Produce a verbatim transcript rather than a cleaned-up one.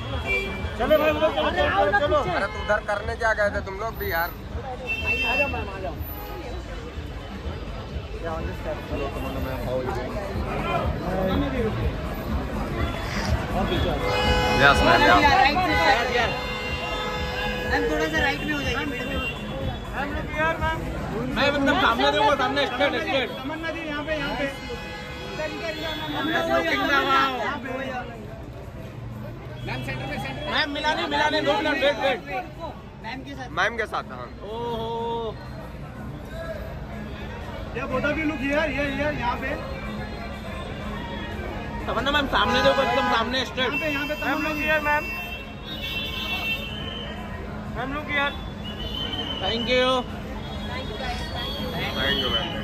चलो भाई चलो चलो चलो। अरे तो उधर करने क्या गए थे तुम लोग भी यार? आ जाओ मैम आ जाओ। चलो commando ma'am how you doing? Yes ma'am ma'am थोड़ा सा राइट में हो जाइए। Ma'am look here ma'am. मैं एकदम सामने देखो, सामने स्ट्रेट स्ट्रेट। तमन्ना जी यहाँ पे यहाँ पे। मैम मिला नहीं मिला नहीं, दो मिनट वेट वेट। मैम के साथ मैम के साथ। हाँ ओहो ये बोटा भी लुक हियर हियर हियर यहाँ पे। तमन्ना मैम सामने देखो, एकदम सामने स्ट्रेट। यहाँ पे यहाँ पे ma'am look here ma'am. Ma'am look here. Thank you. Thank you ma'am.